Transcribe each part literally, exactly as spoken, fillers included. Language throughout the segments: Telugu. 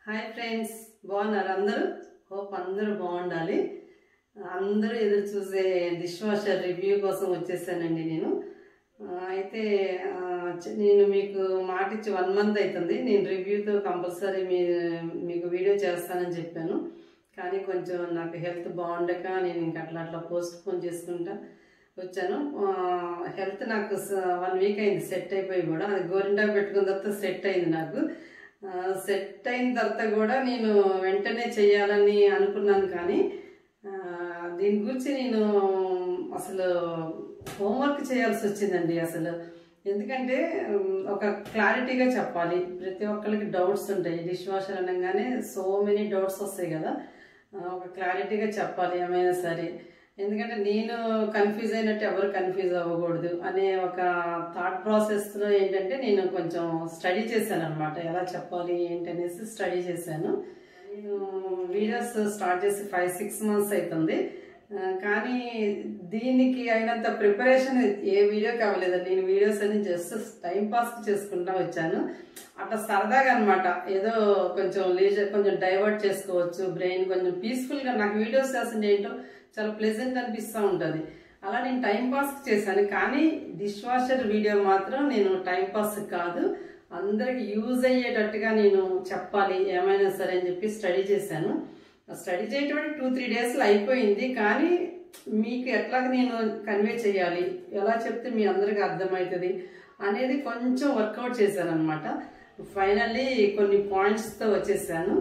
హాయ్ ఫ్రెండ్స్, బాగున్నారు అందరూ? హోప్ అందరూ బాగుండాలి. అందరూ ఎదురు చూసే డిష్ వాషర్ రివ్యూ కోసం వచ్చేసానండి నేను. అయితే నేను మీకు మాట ఇచ్చి వన్ మంత్ అవుతుంది. నేను రివ్యూతో కంపల్సరీ మీ మీకు వీడియో చేస్తానని చెప్పాను. కానీ కొంచెం నాకు హెల్త్ బాగుండక నేను ఇంక అట్లా అట్లా పోస్ట్ పోన్ చేసుకుంటా వచ్చాను. హెల్త్ నాకు వన్ వీక్ అయింది సెట్ అయిపోయి కూడా. అది గోరింటా పెట్టుకున్న తర్వాత సెట్ అయింది నాకు. సెట్ అయిన తర్వాత కూడా నేను వెంటనే చేయాలని అనుకున్నాను. కానీ దీని గురించి నేను అసలు హోంవర్క్ చేయాల్సి వచ్చిందండి. అసలు ఎందుకంటే ఒక క్లారిటీగా చెప్పాలి. ప్రతి ఒక్కరికి డౌట్స్ ఉంటాయి. డిష్ వాషర్ అనగానే సో మెనీ డౌట్స్ వస్తాయి కదా. ఒక క్లారిటీగా చెప్పాలి ఏమైనా సరే. ఎందుకంటే నేను కన్ఫ్యూజ్ అయినట్టు ఎవరు కన్ఫ్యూజ్ అవ్వకూడదు అనే ఒక థాట్ ప్రాసెస్లో ఏంటంటే నేను కొంచెం స్టడీ చేశాను అనమాట. ఎలా చెప్పాలి ఏంటనేసి స్టడీ చేశాను. నేను వీడియోస్ స్టార్ట్ చేసి ఫైవ్ సిక్స్ మంత్స్ అవుతుంది. కానీ దీనికి అయినంత ప్రిపరేషన్ ఏ వీడియోకి అవ్వలేదండి. నేను వీడియోస్ అన్ని జస్ట్ టైం పాస్ చేసుకుంటా వచ్చాను. అట్లా సరదాగా అనమాట. ఏదో కొంచెం లీజర్ కొంచెం డైవర్ట్ చేసుకోవచ్చు బ్రెయిన్, కొంచెం పీస్ఫుల్గా. నాకు వీడియోస్ చేస్తుంటే ఏంటో చాలా ప్లెజెంట్ అనిపిస్తూ ఉంటుంది. అలా నేను టైం పాస్ చేశాను. కానీ డిష్ వాషర్ వీడియో మాత్రం నేను టైం పాస్ కాదు, అందరికి యూజ్ అయ్యేటట్టుగా నేను చెప్పాలి ఏమైనా సరే అని చెప్పి స్టడీ చేశాను. స్టడీ చేయటం టూ త్రీ డేస్లో అయిపోయింది. కానీ మీకు ఎట్లా నేను కన్వే చేయాలి, ఎలా చెప్తే మీ అందరికి అర్థమవుతుంది అనేది కొంచెం వర్కౌట్ చేశాను అనమాట. ఫైనల్లీ కొన్ని పాయింట్స్తో వచ్చేసాను.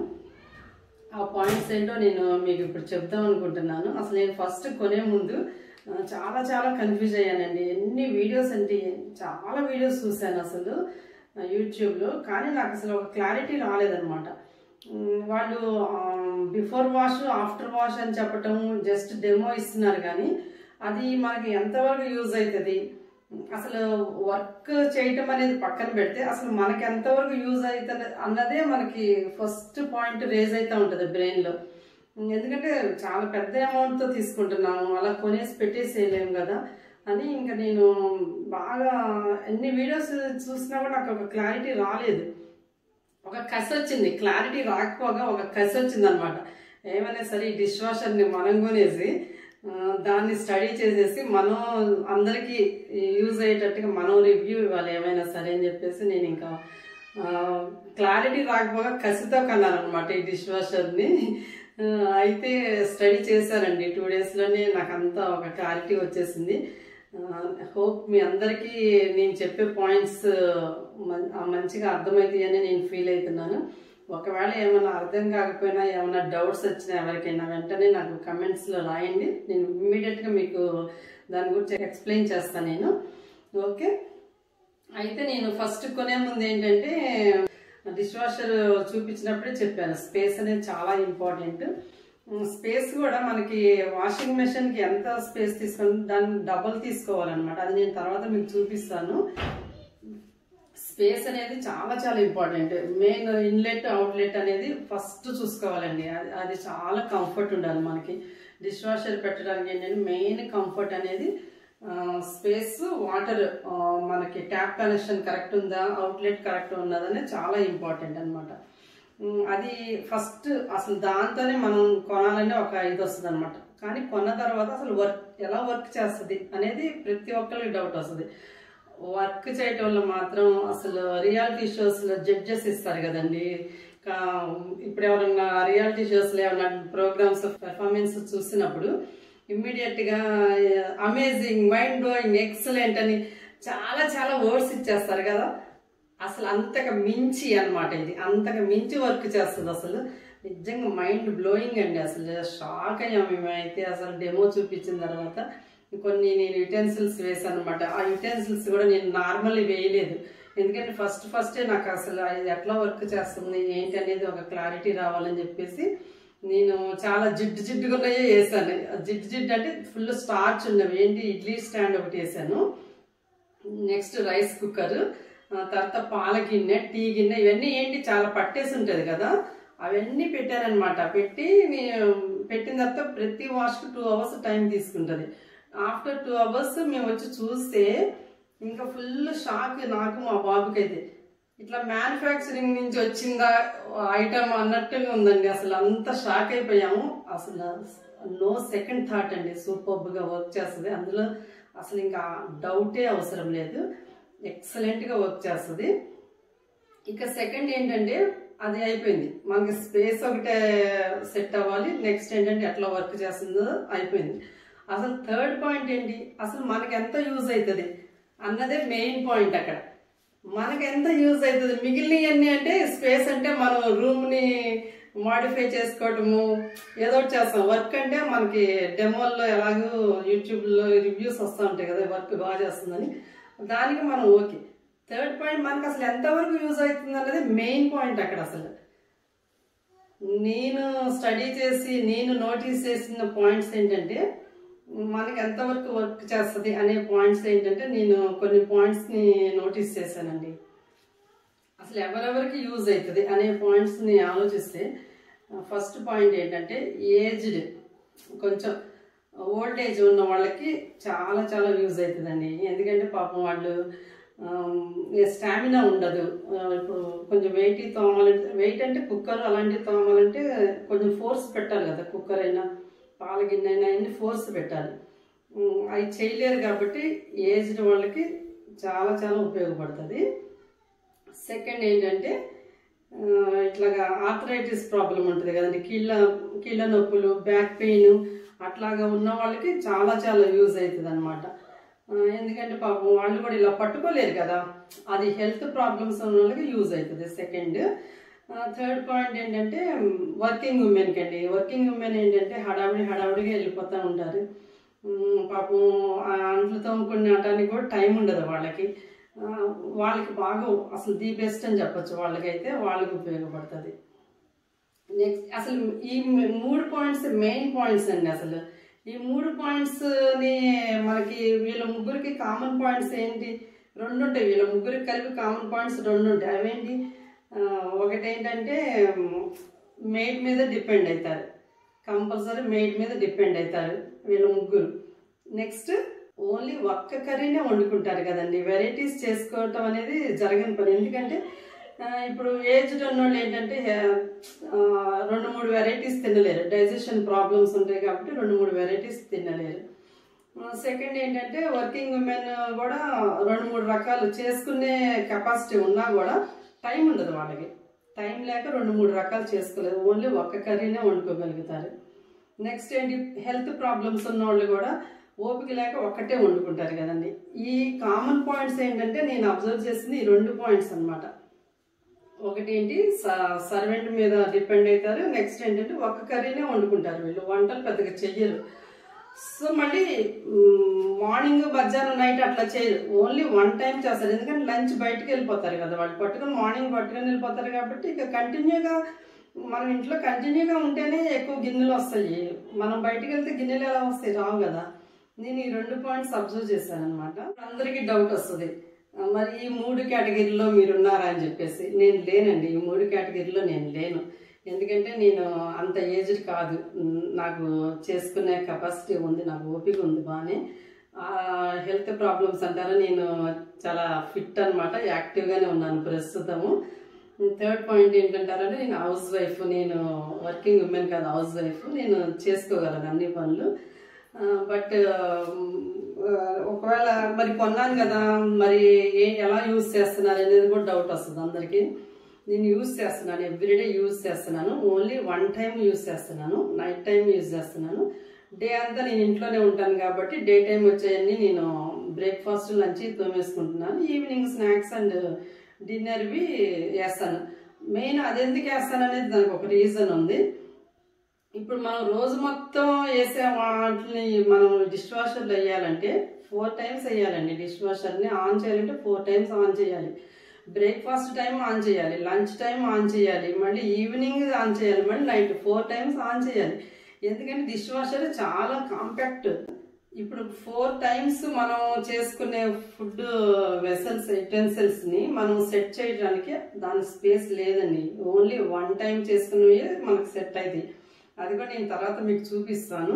ఆ పాయింట్స్ ఏంటో నేను మీకు ఇప్పుడు చెప్దాం అనుకుంటున్నాను. అసలు నేను ఫస్ట్ కొనే ముందు చాలా చాలా కన్ఫ్యూజ్ అయ్యానండి. ఎన్ని వీడియోస్ అంటే చాలా వీడియోస్ చూశాను అసలు యూట్యూబ్లో. కానీ నాకు అసలు ఒక క్లారిటీ రాలేదనమాట. వాళ్ళు బిఫోర్ వాష్ ఆఫ్టర్ వాష్ అని చెప్పటం, జస్ట్ డెమో ఇస్తున్నారు. కానీ అది మనకి ఎంతవరకు యూజ్ అవుతుంది, అసలు వర్క్ చేయటం అనేది పక్కన పెడితే అసలు మనకి ఎంతవరకు యూజ్ అవుతుంది అన్నదే మనకి ఫస్ట్ పాయింట్ రేజ్ అవుతూ ఉంటుంది బ్రెయిన్లో. ఎందుకంటే చాలా పెద్ద అమౌంట్తో తీసుకుంటున్నాము, అలా కొనేసి పెట్టేసేయలేము కదా అని. ఇంకా నేను బాగా ఎన్ని వీడియోస్ చూసినా కూడా నాకు ఒక క్లారిటీ రాలేదు. ఒక కసి వచ్చింది, క్లారిటీ రాకపోగా ఒక కసి వచ్చింది అనమాట. ఏమైనా సరే ఈ డిష్ వాషర్ని మనం కొనేసి దాన్ని స్టడీ చేసేసి మనం అందరికీ యూజ్ అయ్యేటట్టుగా మనం రివ్యూ ఇవ్వాలి ఏమైనా సరే అని చెప్పేసి నేను ఇంకా క్లారిటీ రాకపోగా కసితో కన్నాను అనమాట ఈ డిష్ వాషర్ని. అయితే స్టడీ చేశానండి. టూ డేస్లోనే నాకు అంతా ఒక క్లారిటీ వచ్చేసింది. హోప్ మీ అందరికీ నేను చెప్పే పాయింట్స్ మంచిగా అర్థమవుతాయి అని నేను ఫీల్ అవుతున్నాను. ఒకవేళ ఏమైనా అర్థం కాకపోయినా ఏమైనా డౌట్స్ వచ్చినా ఎవరికైనా వెంటనే నాకు కమెంట్స్లో రాయండి. నేను ఇమ్మీడియట్గా మీకు దాని గురించి ఎక్స్ప్లెయిన్ చేస్తాను నేను. ఓకే, అయితే నేను ఫస్ట్ కొనే ముందు ఏంటంటే డిష్ వాషర్ చూపించినప్పుడే చెప్పాను, స్పేస్ అనేది చాలా ఇంపార్టెంట్. స్పేస్ కూడా మనకి వాషింగ్ మెషిన్కి ఎంత స్పేస్ తీసుకొని దాన్ని డబల్ తీసుకోవాలన్నమాట. అది నేను తర్వాత మీకు చూపిస్తాను. స్పేస్ అనేది చాలా చాలా ఇంపార్టెంట్. మెయిన్ ఇన్లెట్ అవుట్లెట్ అనేది ఫస్ట్ చూసుకోవాలండి. అది అది చాలా కంఫర్ట్ ఉండాలి మనకి. డిష్ వాషర్ పెట్టడానికి ఏంటంటే మెయిన్ కంఫర్ట్ అనేది స్పేస్, వాటర్ మనకి ట్యాప్ కనెక్షన్ కరెక్ట్ ఉందా, అవుట్లెట్ కరెక్ట్ ఉన్నదా అనేది చాలా ఇంపార్టెంట్ అనమాట. అది ఫస్ట్ అసలు దాంతోనే మనం కొనాలంటే ఒక ఇది వస్తుంది అనమాట. కానీ కొన్న తర్వాత అసలు వర్క్ ఎలా వర్క్ చేస్తుంది అనేది ప్రతి ఒక్కరికి డౌట్ వస్తుంది. వర్క్ చేయటం వల్ల మాత్రం అసలు రియాలిటీ షోస్లో జడ్జెస్ ఇస్తారు కదండి. ఇప్పుడు ఎవరన్నా రియాలిటీ షోస్లో ఏమన్నా ప్రోగ్రామ్స్ పెర్ఫార్మెన్స్ చూసినప్పుడు ఇమ్మీడియట్గా అమేజింగ్, మైండ్ బ్లోయింగ్, ఎక్సలెంట్ అని చాలా చాలా వర్డ్స్ ఇచ్చేస్తారు కదా. అసలు అంతగా మించి అనమాట ఇది, అంతగా మించి వర్క్ చేస్తుంది. అసలు నిజంగా మైండ్ బ్లోయింగ్ అండి. అసలు షాక్ అయ్యాం మేమైతే. అసలు డెమో చూపించిన తర్వాత కొన్ని నేను యుటెన్సిల్స్ వేసాను అనమాట. ఆ యుటెన్సిల్స్ కూడా నేను నార్మల్ వేయలేదు. ఎందుకంటే ఫస్ట్ ఫస్టే నాకు అసలు అది ఎట్లా వర్క్ చేస్తుంది ఏంటి అనేది ఒక క్లారిటీ రావాలని చెప్పేసి నేను చాలా జిడ్డు జిడ్డుగా ఉన్నాయే వేసాను. జిడ్డు జిడ్డు అంటే ఫుల్ స్టార్చ్ ఉన్నవి. ఏంటి, ఇడ్లీ స్టాండ్ ఒకటి వేసాను, నెక్స్ట్ రైస్ కుక్కర్, తర్వాత పాల గిన్నె, టీ గిన్నె, ఇవన్నీ ఏంటి చాలా పట్టేసి ఉంటుంది కదా, అవన్నీ పెట్టానమాట. పెట్టి పెట్టిన తర్వాత ప్రతి వాష్కి టూ అవర్స్ టైం తీసుకుంటుంది. ఆఫ్టర్ టూ అవర్స్ మేము వచ్చి చూస్తే ఇంకా ఫుల్ షాక్ నాకు మా బాబుకైతే. ఇట్లా మ్యానుఫ్యాక్చరింగ్ నుంచి వచ్చిందా ఐటమ్ అన్నట్టుగా ఉందండి. అసలు అంత షాక్ అయిపోయాము. అసలు నో సెకండ్ థాట్ అండి, సూపర్గా వర్క్ చేస్తుంది. అందులో అసలు ఇంకా డౌటే అవసరం లేదు, ఎక్సలెంట్గా వర్క్ చేస్తుంది. ఇక సెకండ్ ఏంటంటే అది అయిపోయింది, మనకి స్పేస్ ఒకటే సెట్ అవ్వాలి. నెక్స్ట్ ఏంటంటే ఎట్లా వర్క్ చేస్తుందో అయిపోయింది. అసలు థర్డ్ పాయింట్ ఏంటి, అసలు మనకి ఎంత యూజ్ అవుతుంది అన్నదే మెయిన్ పాయింట్. అక్కడ మనకి ఎంత యూజ్ అవుతుంది, మిగిలినవన్నీ అంటే స్పేస్ అంటే మనం రూమ్ని మాడిఫై చేసుకోవటము ఏదో ఒకటి చేస్తాం. వర్క్ అంటే మనకి డెమోల్లో ఎలాగో యూట్యూబ్లో రివ్యూస్ వస్తూ ఉంటాయి కదా, వర్క్ బాగా చేస్తుందని, దానికి మనం ఓకే. థర్డ్ పాయింట్ మనకు అసలు ఎంతవరకు యూజ్ అవుతుంది అన్నది మెయిన్ పాయింట్ అక్కడ. అసలు నేను స్టడీ చేసి నేను నోటీస్ చేసిన పాయింట్స్ ఏంటంటే మనకి ఎంతవరకు వర్క్ చేస్తుంది అనే పాయింట్స్ ఏంటంటే నేను కొన్ని పాయింట్స్ని నోటీస్ చేశానండి. అసలు ఎవరెవరికి యూజ్ అవుతుంది అనే పాయింట్స్ని ఆలోచిస్తే ఫస్ట్ పాయింట్ ఏంటంటే ఏజ్డ్, కొంచెం ఓల్డ్ ఏజ్ ఉన్న వాళ్ళకి చాలా చాలా యూజ్ అవుతుందండి. ఎందుకంటే పాపం వాళ్ళు స్టామినా ఉండదు. ఇప్పుడు కొంచెం వెయిట్ తోమాలంటే, వెయిట్ అంటే కుక్కర్ అలాంటివి తోమాలంటే కొంచెం ఫోర్స్ పెట్టాలి కదా, కుక్కర్ అయినా పాల గిన్నె అయినా అన్ని ఫోర్స్ పెట్టాలి. అవి చేయలేరు కాబట్టి ఏజ్డ్ వాళ్ళకి చాలా చాలా ఉపయోగపడుతుంది. సెకండ్ ఏంటంటే ఇట్లాగా ఆర్థరైటిస్ ప్రాబ్లం ఉంటుంది కదండి, కీళ్ళ కీళ్ళ నొప్పులు, బ్యాక్ పెయిన్ అట్లాగా ఉన్న వాళ్ళకి చాలా చాలా యూజ్ అవుతుంది అనమాట. ఎందుకంటే పాపం వాళ్ళు కూడా ఇలా పట్టుకోలేరు కదా, అది హెల్త్ ప్రాబ్లమ్స్ ఉన్న వాళ్ళకి యూజ్ అవుతుంది. సెకండ్ థర్డ్ పాయింట్ ఏంటంటే వర్కింగ్ ఉమెన్కి అండి. వర్కింగ్ ఉమెన్ ఏంటంటే హడావిడి హడావిడిగా వెళ్ళిపోతూ ఉంటారు. పాపం అంట్లు తోముకునేటానికి కూడా టైం ఉండదు వాళ్ళకి. వాళ్ళకి బాగా అసలు ది బెస్ట్ అని చెప్పచ్చు, వాళ్ళకైతే వాళ్ళకి ఉపయోగపడుతుంది. నెక్స్ట్ అసలు ఈ మూడు పాయింట్స్ మెయిన్ పాయింట్స్ అండి. అసలు ఈ మూడు పాయింట్స్ని మనకి వీళ్ళ ముగ్గురికి కామన్ పాయింట్స్ ఏంటి, రెండు ఉంటాయి. వీళ్ళ ముగ్గురికి కలిపి కామన్ పాయింట్స్ రెండు ఉంటాయి. అవేంటి, ఒకటి ఏంటంటే మెయిడ్ మీద డిపెండ్ అవుతారు, కంపల్సరీ మెయిడ్ మీద డిపెండ్ అవుతారు వీళ్ళ ముగ్గురు. నెక్స్ట్ ఓన్లీ ఒక్క కర్రీనే వండుకుంటారు కదండి, వెరైటీస్ చేసుకోవటం అనేది జరగని పని. ఎందుకంటే ఇప్పుడు ఏజ్డ్ ఉన్నోళ్ళు ఏంటంటే రెండు మూడు వెరైటీస్ తినలేరు, డైజెషన్ ప్రాబ్లమ్స్ ఉంటాయి కాబట్టి రెండు మూడు వెరైటీస్ తినలేరు. సెకండ్ ఏంటంటే వర్కింగ్ ఉమెన్ కూడా రెండు మూడు రకాలు చేసుకునే కెపాసిటీ ఉన్నా కూడా టైం ఉండదు వాళ్ళకి, టైం లేక రెండు మూడు రకాలు చేసుకోలేదు, ఓన్లీ ఒక్క కర్రీనే వండుకోగలుగుతారు. నెక్స్ట్ ఏంటి, హెల్త్ ప్రాబ్లమ్స్ ఉన్న వాళ్ళు కూడా ఓపిక లేక ఒక్కటే వండుకుంటారు కదండి. ఈ కామన్ పాయింట్స్ ఏంటంటే నేను అబ్జర్వ్ చేసింది ఈ రెండు పాయింట్స్ అనమాట. ఒకటి ఏంటి, సర్వెంట్ మీద డిపెండ్ అవుతారు. నెక్స్ట్ ఏంటంటే ఒక్క కర్రీనే వండుకుంటారు, వీళ్ళు వంటలు పెద్దగా చెయ్యరు. సో మళ్ళీ మార్నింగ్ మధ్యాహ్నం నైట్ అట్లా చేయరు, ఓన్లీ వన్ టైం చేస్తారు. ఎందుకంటే లంచ్ బయటకు వెళ్ళిపోతారు కదా వాళ్ళు, పట్టుకొని మార్నింగ్ పట్టుకొని వెళ్ళిపోతారు కాబట్టి ఇక కంటిన్యూగా మనం ఇంట్లో కంటిన్యూగా ఉంటేనే ఎక్కువ గిన్నెలు వస్తాయి. మనం బయటకు వెళ్తే గిన్నెలు ఎలా వస్తాయి, రావు కదా. నేను ఈ రెండు పాయింట్స్ అబ్జర్వ్ చేశాను అనమాట. అందరికీ డౌట్ వస్తుంది, మరి ఈ మూడు కేటగిరీలో మీరున్నారా అని చెప్పేసి. నేను లేనండి, ఈ మూడు కేటగిరీలో నేను లేను. ఎందుకంటే నేను అంత ఏజ్డ్ కాదు, నాకు చేసుకునే కెపాసిటీ ఉంది, నాకు ఓపిక ఉంది బాగానే. హెల్త్ ప్రాబ్లమ్స్ అంటారా, నేను చాలా ఫిట్ అనమాట, యాక్టివ్గానే ఉన్నాను ప్రస్తుతము. థర్డ్ పాయింట్ ఏంటంటారంటే నేను హౌస్ వైఫ్, నేను వర్కింగ్ ఉమెన్ కాదు, హౌస్ వైఫ్. నేను చేసుకోగలను అన్ని పనులు. బట్ ఒకవేళ మరి కొన్నాను కదా, మరి ఏ ఎలా యూజ్ చేస్తున్నారు అనేది కూడా డౌట్ వస్తుంది అందరికీ. నేను యూజ్ చేస్తున్నాను, ఎవ్రీడే యూజ్ చేస్తున్నాను, ఓన్లీ వన్ టైం యూజ్ చేస్తున్నాను, నైట్ టైం యూజ్ చేస్తున్నాను. డే అంతా నేను ఇంట్లోనే ఉంటాను కాబట్టి డే టైం వచ్చేయన్నీ నేను బ్రేక్ఫాస్ట్ లంచ్ తోమేసుకుంటున్నాను. ఈవినింగ్ స్నాక్స్ అండ్ డిన్నర్వి వేస్తాను. మెయిన్ అది ఎందుకు వేస్తాను అనేది దానికి ఒక రీజన్ ఉంది. ఇప్పుడు మనం రోజు మొత్తం వేసే వాటిని మనం డిష్ వాషర్లో వేయాలంటే ఫోర్ టైమ్స్ వేయాలండి. డిష్ వాషర్ని ఆన్ చేయాలంటే ఫోర్ టైమ్స్ ఆన్ చేయాలి. బ్రేక్ఫాస్ట్ టైం ఆన్ చేయాలి, లంచ్ టైం ఆన్ చేయాలి, మళ్ళీ ఈవినింగ్ ఆన్ చేయాలి, మళ్ళీ నైట్ ఫోర్ టైమ్స్ ఆన్ చేయాలి. ఎందుకంటే డిష్ వాషర్ చాలా కాంపాక్ట్. ఇప్పుడు ఫోర్ టైమ్స్ మనం చేసుకునే ఫుడ్ వెసల్స్ యుటెన్సిల్స్ని మనం సెట్ చేయడానికి దాని స్పేస్ లేదండి. ఓన్లీ వన్ టైం చేసుకునేవి మనకు సెట్ అవుతాయి. అది కూడా నేను తర్వాత మీకు చూపిస్తాను.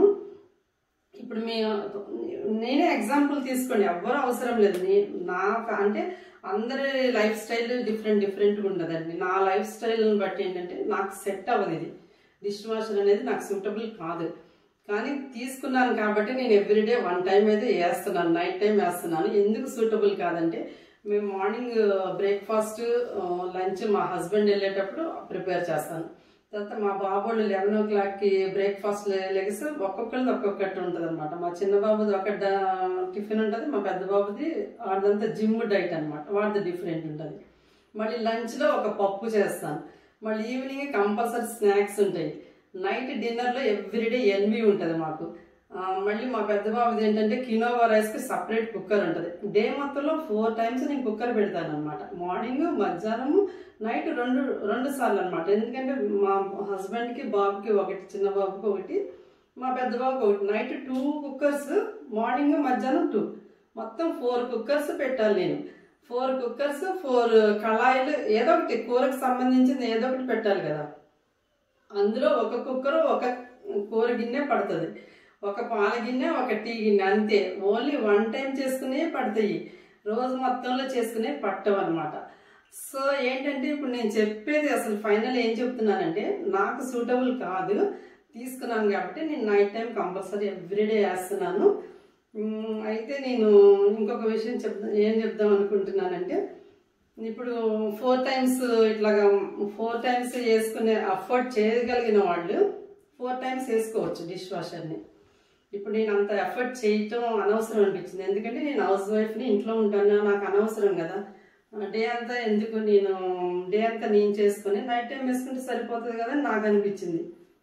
ఇప్పుడు మీ నేనే ఎగ్జాంపుల్ తీసుకోండి, ఎవ్వరు అవసరం లేదు. నే నాకు అంటే అందరి లైఫ్ స్టైల్ డిఫరెంట్ డిఫరెంట్గా ఉంటుందండి. నా లైఫ్ స్టైల్ని బట్టి ఏంటంటే నాకు సెట్ అవ్వదు ఇది, డిష్ వాషర్ అనేది నాకు సూటబుల్ కాదు. కానీ తీసుకున్నాను కాబట్టి నేను ఎవ్రీడే వన్ టైం అయితే వేస్తున్నాను, నైట్ టైం వేస్తున్నాను. ఎందుకు సూటబుల్ కాదంటే మేము మార్నింగ్ బ్రేక్ఫాస్ట్ లంచ్ మా హస్బెండ్ వెళ్ళేటప్పుడు ప్రిపేర్ చేస్తాను. తర్వాత మా బాబోళ్ళు లెవెన్ ఓ క్లాక్కి బ్రేక్ఫాస్ట్ లెగిసి ఒక్కొక్కరిది ఒక్కొక్కటి ఉంటుంది అనమాట. మా చిన్న బాబుది ఒక టిఫిన్ ఉంటుంది, మా పెద్ద బాబుది వాడిదంతా జిమ్ డైట్ అనమాట, వాడిది డిఫరెంట్ ఉంటుంది. మళ్ళీ లంచ్లో ఒక పప్పు చేస్తాను, మళ్ళీ ఈవినింగ్ కంపల్సరీ స్నాక్స్ ఉంటాయి. నైట్ డిన్నర్లో ఎవ్రీడే ఎన్వి ఉంటుంది మాకు. మళ్ళీ మా పెద్ద బాబుది ఏంటంటే కినోవా రైస్కి సపరేట్ కుక్కర్ ఉంటుంది. డే మొత్తంలో ఫోర్ టైమ్స్ నేను కుక్కర్ పెడతాను అనమాట. మార్నింగ్, మధ్యాహ్నము, నైట్ రెండు రెండు సార్లు అనమాట. ఎందుకంటే మా హస్బెండ్కి బాబుకి ఒకటి, చిన్న బాబుకి ఒకటి, మా పెద్ద బాబుకి ఒకటి. నైట్ టూ కుక్కర్స్, మార్నింగ్ మధ్యాహ్నం టూ, మొత్తం ఫోర్ కుక్కర్స్ పెట్టాలి నేను. ఫోర్ కుక్కర్స్, ఫోర్ కళాయిలు, ఏదో ఒకటి కూరకు సంబంధించింది ఏదో ఒకటి పెట్టాలి కదా. అందులో ఒక కుక్కరు ఒక కూర గిన్నె పడుతుంది, ఒక పాల గిన్నె, ఒక టీ గిన్నె, అంతే. ఓన్లీ వన్ టైం చేసుకునే పడతాయి, రోజు మొత్తంలో చేసుకునే పట్టవు అనమాట. సో ఏంటంటే ఇప్పుడు నేను చెప్పేది అసలు ఫైనల్ ఏం చెప్తున్నానంటే నాకు సూటబుల్ కాదు, తీసుకున్నాను కాబట్టి నేను నైట్ టైం కంపల్సరీ ఎవ్రీడే వేస్తున్నాను. అయితే నేను ఇంకొక విషయం చెప్తా ఏం చెప్దాం అనుకుంటున్నానంటే, ఇప్పుడు ఫోర్ టైమ్స్ ఇట్లాగా ఫోర్ టైమ్స్ వేసుకునే అఫోర్డ్ చేయగలిగిన వాళ్ళు ఫోర్ టైమ్స్ వేసుకోవచ్చు డిష్ వాషర్ని. ఇప్పుడు నేను అంత ఎఫర్ట్ చేయటం అనవసరం అనిపించింది, ఎందుకంటే నేను హౌస్ వైఫ్ని, ఇంట్లో ఉంటాను, నాకు అనవసరం కదా. డే అంతా ఎందుకు, నేను డే అంతా నేను చేసుకుని నైట్ టైం వేసుకుంటే సరిపోతుంది కదా అని నాకు అనిపించింది.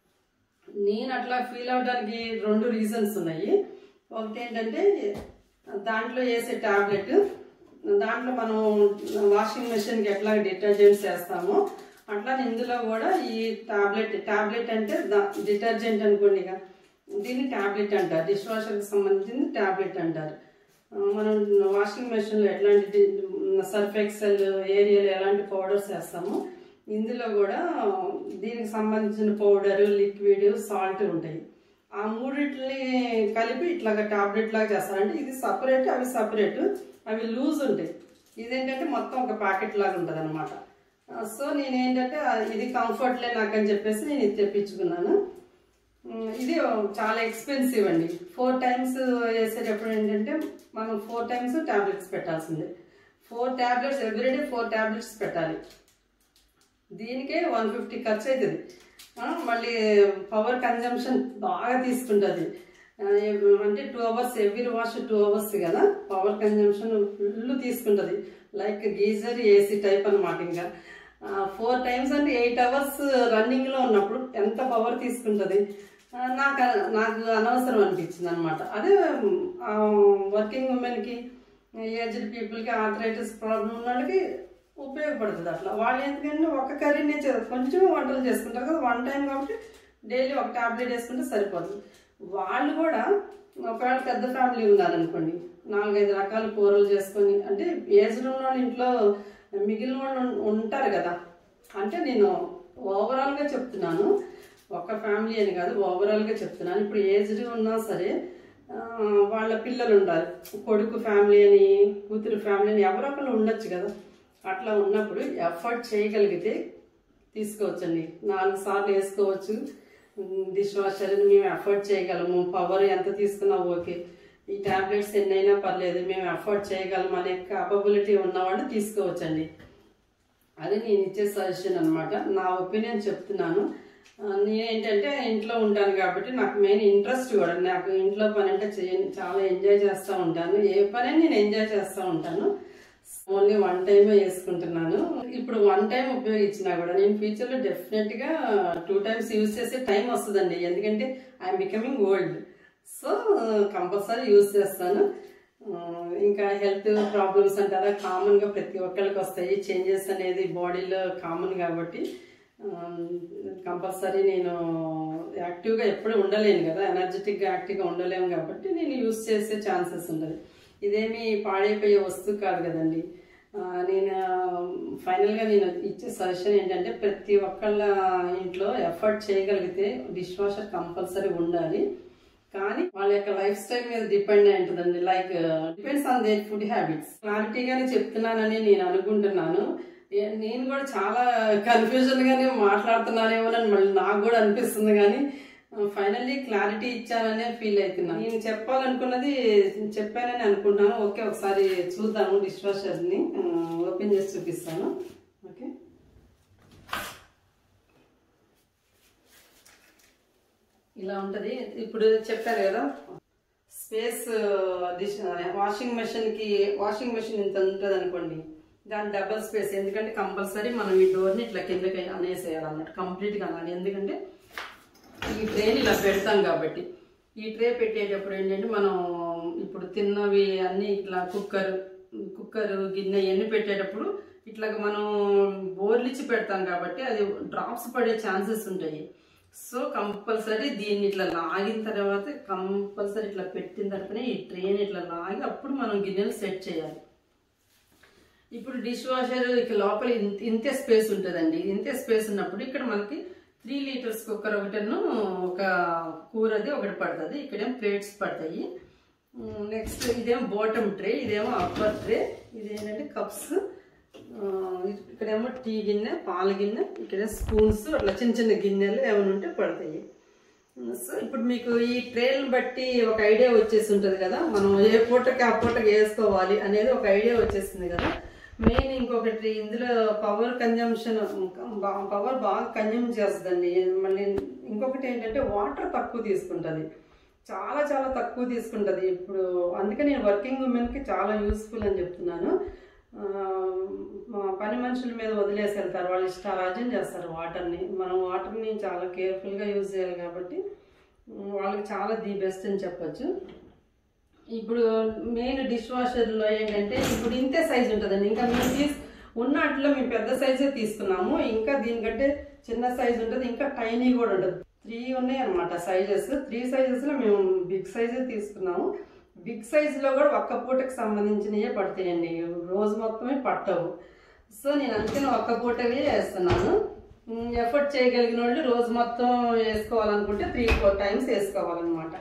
నేను అట్లా ఫీల్ అవడానికి రెండు రీజన్స్ ఉన్నాయి. ఒకటి ఏంటంటే దాంట్లో వేసే ట్యాబ్లెట్, దాంట్లో మనం వాషింగ్ మెషిన్కి ఎట్లా డిటర్జెంట్స్ వేస్తామో అట్లా ఇందులో కూడా ఈ ట్యాబ్లెట్ ట్యాబ్లెట్ అంటే డిటర్జెంట్ అనుకోండి, ఇక దీన్ని ట్యాబ్లెట్ అంటారు, డిష్ వాషర్కి సంబంధించింది ట్యాబ్లెట్ అంటారు. మనం వాషింగ్ మెషిన్లో ఎట్లాంటి సర్ఫ్ ఎక్సెల్, ఏరియల్ ఎలాంటి పౌడర్స్ వేస్తామో ఇందులో కూడా దీనికి సంబంధించిన పౌడరు, లిక్విడ్, సాల్ట్ ఉంటాయి. ఆ మూడింటిని కలిపి ఇట్లాగా ట్యాబ్లెట్ లాగా చేస్తారంటే ఇది సపరేట్, అవి సపరేట్, అవి లూజ్ ఉంటాయి. ఇదేంటంటే మొత్తం ఒక ప్యాకెట్ లాగా ఉంటుంది అనమాట. సో నేనేంటంటే ఇది కంఫర్ట్లే నాకు అని చెప్పేసి నేను ఇది తెప్పించుకున్నాను. ఇది చాలా ఎక్స్పెన్సివ్ అండి. ఫోర్ టైమ్స్ వేసేటప్పుడు ఏంటంటే మనం ఫోర్ టైమ్స్ ట్యాబ్లెట్స్ పెట్టాల్సిందే. Four tablets everyday four tablets పెట్టాలి. దీనికే వన్ ఫిఫ్టీ ఖర్చు అవుతుంది. మళ్ళీ పవర్ కన్జంప్షన్ బాగా తీసుకుంటుంది. అంటే two hours every wash two hours కదా, పవర్ కన్జంప్షన్ ఫుల్ తీసుకుంటుంది. లైక్ గీజర్, ఏసీ టైప్ అనమాట. ఇంకా ఫోర్ టైమ్స్ అంటే ఎయిట్ అవర్స్ రన్నింగ్లో ఉన్నప్పుడు ఎంత పవర్ తీసుకుంటుంది. నాకు నాకు అనవసరం అనిపించింది అనమాట. అదే వర్కింగ్ ఉమెన్కి, ఏజ్డ్ పీపుల్కి, ఆర్థరైటిస్ ప్రాబ్లం ఉన్న వాళ్ళకి ఉపయోగపడుతుంది. అట్లా వాళ్ళు ఎందుకంటే ఒక కర్రీనే కొంచెం వంటలు చేసుకుంటారు కదా, వన్ టైం కాబట్టి డైలీ ఒక ట్యాబ్లెట్ వేసుకుంటే సరిపోతుంది. వాళ్ళు కూడా ఒకవేళ పెద్ద ఫ్యామిలీ ఉన్నారనుకోండి, నాలుగైదు రకాల కూరలు చేసుకొని, అంటే ఏజ్డ్ ఉన్న వాళ్ళు ఇంట్లో మిగిలిన వాళ్ళు ఉంటారు కదా. అంటే నేను ఓవరాల్గా చెప్తున్నాను, ఒక ఫ్యామిలీ అని కాదు, ఓవరాల్గా చెప్తున్నాను. ఇప్పుడు ఏజ్డ్ ఉన్నా సరే వాళ్ళ పిల్లలు ఉండాలి, కొడుకు ఫ్యామిలీ అని, కూతురు ఫ్యామిలీ అని, ఎవరో ఒకళ్ళు ఉండొచ్చు కదా. అట్లా ఉన్నప్పుడు ఎఫర్ట్ చేయగలిగితే తీసుకోవచ్చండి. నాలుగు సార్లు వేసుకోవచ్చు డిష్ వాషర్. మేము ఎఫర్ట్ చేయగలము, పవర్ ఎంత తీసుకున్నా ఓకే, ఈ ట్యాబ్లెట్స్ ఎన్నైనా పర్లేదు, మేము ఎఫర్ట్ చేయగలము అనే కేపబిలిటీ ఉన్నవాళ్ళు తీసుకోవచ్చండి. అది నేను ఇచ్చే సజెషన్ అనమాట, నా ఒపీనియన్ చెప్తున్నాను. నేనేంటంటే ఇంట్లో ఉంటాను కాబట్టి నాకు మెయిన్ ఇంట్రెస్ట్ కూడా, నాకు ఇంట్లో పని అంటే చేయని చాలా ఎంజాయ్ చేస్తూ ఉంటాను. ఏ పని నేను ఎంజాయ్ చేస్తూ ఉంటాను. ఓన్లీ వన్ టైమే వేసుకుంటున్నాను. ఇప్పుడు వన్ టైం ఉపయోగించినా కూడా నేను ఫ్యూచర్లో డెఫినెట్గా టూ టైమ్స్ యూజ్ చేసే టైం వస్తుందండి. ఎందుకంటే I'm becoming old. So compulsory use చేస్తాను. ఇంకా హెల్త్ ప్రాబ్లమ్స్ అంటారా, కామన్గా ప్రతి ఒక్కరికి వస్తాయి. చేంజెస్ అనేది బాడీలో కామన్ కాబట్టి కంపల్సరీ నేను యాక్టివ్గా ఎప్పుడు ఉండలేను కదా, ఎనర్జెటిక్గా యాక్టివ్గా ఉండలేము కాబట్టి నేను యూజ్ చేసే ఛాన్సెస్ ఉండదు. ఇదేమి పాడైపోయే వస్తువు కాదు కదండి. నేను ఫైనల్గా నేను ఇచ్చే సజెషన్ ఏంటంటే ప్రతి ఒక్కళ్ళ ఇంట్లో ఎఫర్ట్ చేయగలిగితే డిష్ వాషర్ కంపల్సరీ ఉండాలి. కానీ వాళ్ళ యొక్క లైఫ్ స్టైల్ మీద డిపెండ్ అయి ఉంటుందండి. Like depends on there food habits. క్లారిటీగానే చెప్తున్నానని నేను అనుకుంటున్నాను. నేను కూడా చాలా కన్ఫ్యూజన్ గానే మాట్లాడుతున్నానేమోనని మళ్ళీ నాకు కూడా అనిపిస్తుంది, కానీ ఫైనల్లీ క్లారిటీ ఇచ్చాననే ఫీల్ అవుతున్నా. నేను చెప్పాలనుకున్నది చెప్పానని అనుకుంటున్నాను. ఓకే, ఒకసారి చూద్దాము. డిష్ వాషర్ని ఓపెన్ చేసి చూపిస్తాను. ఓకే, ఇలా ఉంటుంది. ఇప్పుడు చెప్పారు కదా స్పేస్ డిష్ వాషింగ్ మెషిన్ కి వాషింగ్ మెషిన్ ఇంత ఉంటుంది అనుకోండి, దాని డబల్ స్పేస్. ఎందుకంటే కంపల్సరీ మనం ఈ డోర్ని ఇట్లా కిందకి అనేసేయాలన్నమాట, కంప్లీట్గా అనాలి. ఎందుకంటే ఈ ట్రేని ఇలా పెడతాం కాబట్టి. ఈ ట్రే పెట్టేటప్పుడు ఏంటంటే మనం ఇప్పుడు తిన్నవి అన్నీ ఇట్లా కుక్కర్ కుక్కర్ గిన్నె ఇవన్నీ పెట్టేటప్పుడు ఇట్లా మనం బోర్లిచ్చి పెడతాం కాబట్టి అది డ్రాప్స్ పడే ఛాన్సెస్ ఉంటాయి. సో కంపల్సరీ దీన్ని ఇట్లా లాగిన తర్వాత కంపల్సరీ ఇట్లా పెట్టిన తర్వాతనే ఈ ట్రేని ఇట్లా లాగి అప్పుడు మనం గిన్నెలు సెట్ చేయాలి. ఇప్పుడు డిష్ వాషర్ ఇక లోపల ఇంతే స్పేస్ ఉంటుందండి. ఇంతే స్పేస్ ఉన్నప్పుడు ఇక్కడ మనకి త్రీ లీటర్స్ కుక్కర్ ఒకటను ఒక కూరది ఒకటి పడుతుంది. ఇక్కడేమో ప్లేట్స్ పడతాయి. నెక్స్ట్ ఇదేమో బాటమ్ ట్రే, ఇదేమో అప్పర్ ట్రే. ఇదేంటంటే కప్స్, ఇక్కడేమో టీ గిన్నె, పాల గిన్నె, ఇక్కడ స్పూన్స్, అట్లా చిన్న చిన్న గిన్నెలు ఏమైనా ఉంటే పడతాయి. సో ఇప్పుడు మీకు ఈ ట్రేలను బట్టి ఒక ఐడియా వచ్చేసి ఉంటుంది కదా, మనం ఏ పూటకి ఆ పూటకి వేసుకోవాలి అనేది ఒక ఐడియా వచ్చేసింది కదా. మెయిన్ ఇంకొకటి ఇందులో పవర్ కన్జంప్షన్, పవర్ బాగా కన్జ్యూమ్ చేస్తుందండి. మళ్ళీ ఇంకొకటి ఏంటంటే వాటర్ తక్కువ తీసుకుంటుంది, చాలా చాలా తక్కువ తీసుకుంటుంది. ఇప్పుడు అందుకే నేను వర్కింగ్ ఉమెన్కి చాలా యూస్ఫుల్ అని చెప్తున్నాను. పని మనుషుల మీద వదిలేసి వెళ్తారు, వాళ్ళు ఇష్టారాజ్యం చేస్తారు వాటర్ని. మనం వాటర్ని చాలా కేర్ఫుల్గా యూజ్ చేయాలి కాబట్టి వాళ్ళకి చాలా ది బెస్ట్ అని చెప్పచ్చు. ఇప్పుడు మెయిన్ డిష్ వాషర్లో ఏంటంటే ఇప్పుడు ఇంతే సైజు ఉంటుందండి. ఇంకా మేము తీసు ఉన్నట్లో మేము పెద్ద సైజే తీసుకున్నాము, ఇంకా దీనికంటే చిన్న సైజు ఉంటుంది, ఇంకా టైనీ కూడా ఉంటుంది. త్రీ ఉన్నాయి అనమాట సైజెస్. త్రీ సైజెస్లో మేము బిగ్ సైజే తీసుకున్నాము. బిగ్ సైజులో కూడా ఒక్క పూటకి సంబంధించినవే పడతాయండి, రోజు మొత్తమే పట్టవు. సో నేను అందుకని ఒక్క పూటవి వేస్తున్నాను. ఎఫర్ట్ చేయగలిగిన వాళ్ళు రోజు మొత్తం వేసుకోవాలనుకుంటే త్రీ ఫోర్ టైమ్స్ వేసుకోవాలన్నమాట.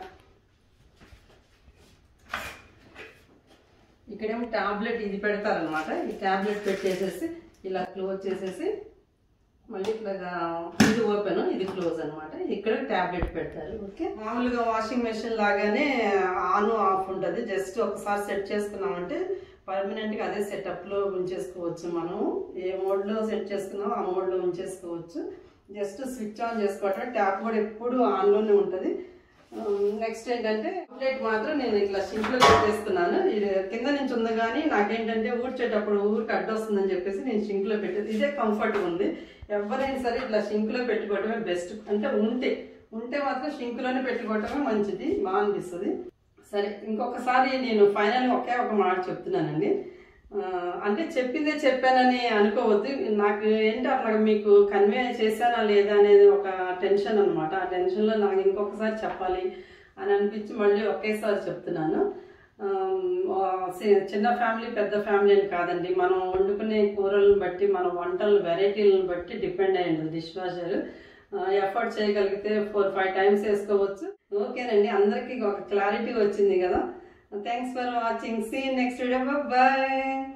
ఇక్కడేమో ట్యాబ్లెట్ ఇది పెడతారనమాట. ఈ ట్యాబ్లెట్ పెట్టేసేసి ఇలా క్లోజ్ చేసేసి మళ్ళీ ఇట్లాగా ఇది ఓపెన్, ఇది క్లోజ్ అనమాట. ఇక్కడ ట్యాబ్లెట్ పెడతారు. ఓకే, మామూలుగా వాషింగ్ మెషిన్ లాగానే ఆన్ ఆఫ్ ఉంటుంది. జస్ట్ ఒకసారి సెట్ చేసుకున్నామంటే పర్మనెంట్గా అదే సెటప్లో ఉంచేసుకోవచ్చు. మనం ఏ మోడ్లో సెట్ చేసుకున్నామో ఆ మోడ్లో ఉంచేసుకోవచ్చు. జస్ట్ స్విచ్ ఆన్ చేసుకోవటం, ట్యాప్ కూడా ఎప్పుడు ఆన్లోనే ఉంటుంది. నెక్స్ట్ ఏంటంటే ప్లేట్ మాత్రం నేను ఇట్లా సింక్లో పెట్టేస్తున్నాను. ఇది కింద నుంచి ఉంది కానీ నాకేంటంటే ఊడ్చేటప్పుడు ఊరికి అడ్డొస్తుందని చెప్పేసి నేను సింక్లో పెట్టేది. ఇదే కంఫర్ట్గా ఉంది. ఎవరైనా సరే ఇట్లా సింక్లో పెట్టుకోవటమే బెస్ట్. అంటే ఉంటే ఉంటే మాత్రం సింక్లోనే పెట్టుకోవటమే మంచిది, బాగా అనిపిస్తుంది. సరే, ఇంకొకసారి నేను ఫైనల్గా ఒకే ఒక మాట చెప్తున్నానండి. అంటే చెప్పిందే చెప్పానని అనుకోవద్దు. నాకు ఏంటి అట్లా మీకు కన్వే చేశానా లేదా అనేది ఒక టెన్షన్ అనమాట. ఆ టెన్షన్లో నాకు ఇంకొకసారి చెప్పాలి అని అనిపించి మళ్ళీ ఒకేసారి చెప్తున్నాను. చిన్న ఫ్యామిలీ పెద్ద ఫ్యామిలీ అని కాదండి, మనం వండుకునే కూరలను బట్టి మన వంటల వెరైటీలను బట్టి డిపెండ్ అయ్యి ఉంటుంది డిష్ వాషర్. ఎఫర్ట్ చేయగలిగితే ఫోర్ ఫైవ్ టైమ్స్ వేసుకోవచ్చు. ఓకేనండి, అందరికీ ఒక క్లారిటీ వచ్చింది కదా. Thanks for watching. See next video. Bye.